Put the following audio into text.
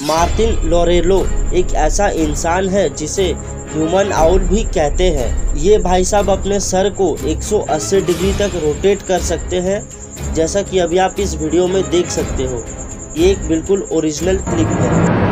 Martin लोरेलो एक ऐसा इंसान है जिसे ह्यूमन आउल भी कहते हैं। ये भाई साहब अपने सर को 180 डिग्री तक रोटेट कर सकते हैं, जैसा कि अभी आप इस वीडियो में देख सकते हो। ये एक बिल्कुल ओरिजिनल क्लिप है।